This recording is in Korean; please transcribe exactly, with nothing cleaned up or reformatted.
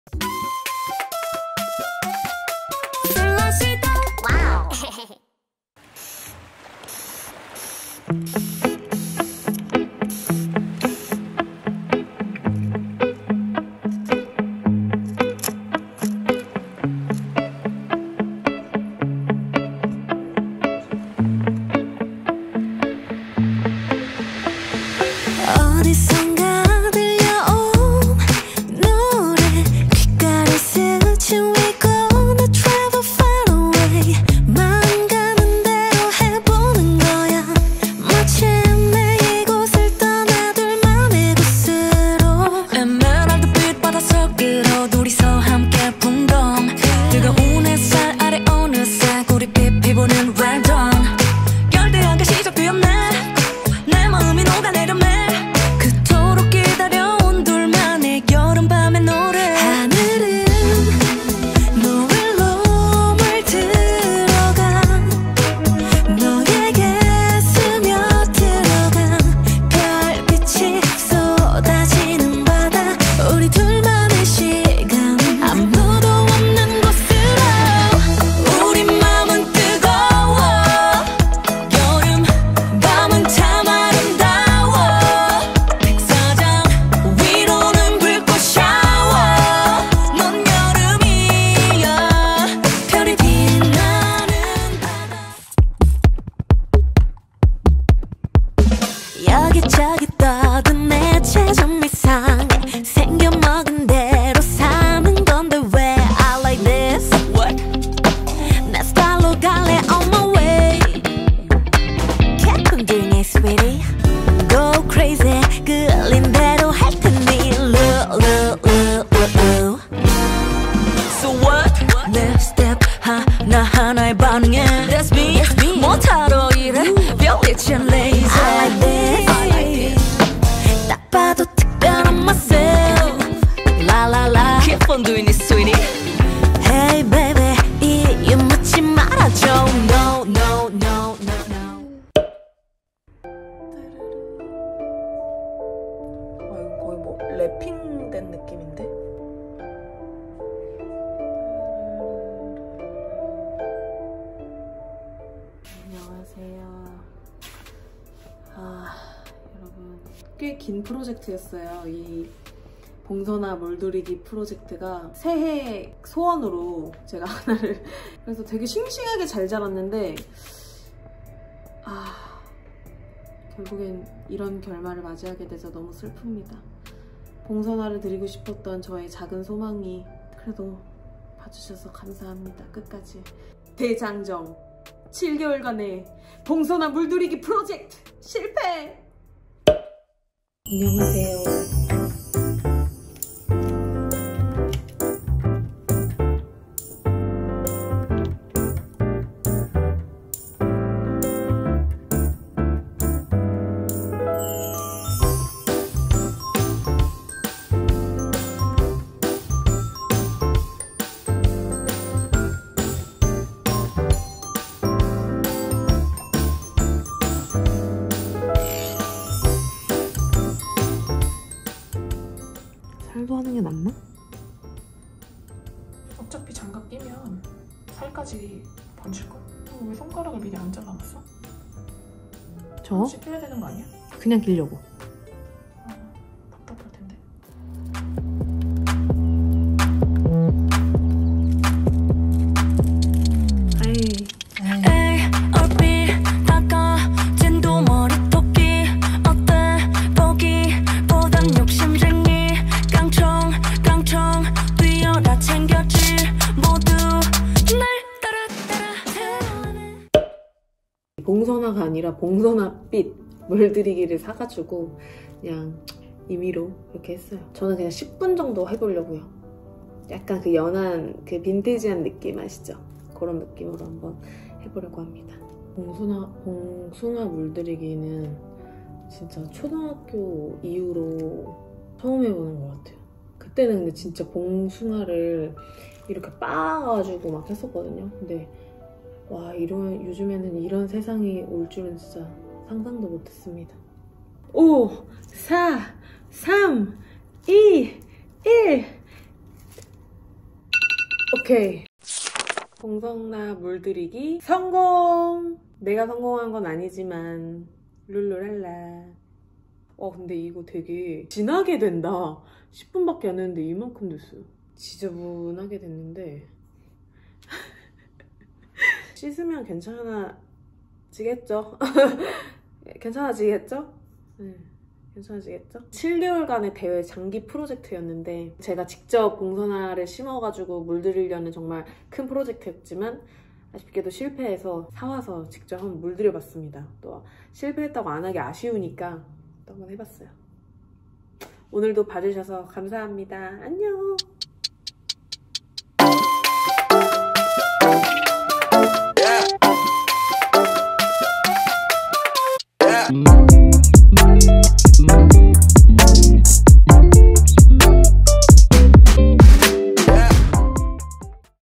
와우. 어디선가 들려온 노래 귓가를 스치고 나 travel far away 마음 가는 대로 해보는 거야 마침 내 이곳을 떠나 둘만의 곳으로 에메랄드빛 바닷속으로 둘이서 함께 풍덩 뜨거운 햇살 아래 어느새 구릿빛 피부는 red dawn 열대한 게 시작되었네 내 마음이 녹아내려 여기저기 떠든 내 최종 미상 생겨먹은 대로 사는 건데 왜 I like this? What? 내 스타일로 갈래 on my way 개콘둥이 sweetie Go crazy 끌린 대로 할 테니 Look, look, look, look So what? 내 스텝 하나하나에 반응해 That's me, That's me. 못하러 이래 별빛인 laser I like this 봐도 특별한 myself La la la Keep on doing this sweetie Hey baby 이유 묻지 말아줘 No no no no no 어, 이거 거의 뭐 랩핑된 느낌인데? 안녕하세요. 아 여러분 꽤 긴 프로젝트였어요. 이 봉선화 물들이기 프로젝트가 새해 소원으로 제가 하나를 그래서 되게 싱싱하게 잘 자랐는데 아 결국엔 이런 결말을 맞이하게 돼서 너무 슬픕니다. 봉선화를 드리고 싶었던 저의 작은 소망이 그래도 봐주셔서 감사합니다. 끝까지. 대장정 칠 개월간의 봉선화 물들이기 프로젝트 실패! 안녕하세요. 살도 하는 게 낫나? 어차피 장갑 끼면 살까지 번질걸? 왜 손가락을 미리 안 잘라놨어? 저? 씻겨야 되는 거 아니야? 그냥 기려고. 아, 답답할 텐데. 에이 얼핏 닦아진 두 머리 토끼 어때 보기보단 욕심쟁이 깡총 깡총 뛰어라 챙겼지 모두 날 따라 따라 봉선화가 아니라 봉선화빛 물들이기를 사가지고 그냥 임의로 이렇게 했어요. 저는 그냥 십 분 정도 해보려고요. 약간 그 연한 그 빈티지한 느낌 아시죠? 그런 느낌으로 한번 해보려고 합니다. 봉숭아, 봉숭아 물들이기는 진짜 초등학교 이후로 처음 해보는 것 같아요. 그때는 근데 진짜 봉숭아를 이렇게 빻아가지고 막 했었거든요. 근데 와 이런 요즘에는 이런 세상이 올 줄은 진짜 상상도 못했습니다. 오, 사, 삼, 이, 일 오케이. 봉성나 물들이기 성공! 내가 성공한 건 아니지만 룰루랄라. 어 근데 이거 되게 진하게 된다. 십 분밖에 안 했는데 이만큼 됐어요. 지저분하게 됐는데 씻으면 괜찮아지겠죠? 괜찮아지겠죠? 네, 괜찮아지겠죠? 칠 개월간의 대회 장기 프로젝트였는데 제가 직접 봉선화를 심어가지고 물들이려는 정말 큰 프로젝트였지만 아쉽게도 실패해서 사와서 직접 한번 물들여봤습니다. 또 실패했다고 안 하기 아쉬우니까 또 한번 해봤어요. 오늘도 봐주셔서 감사합니다. 안녕!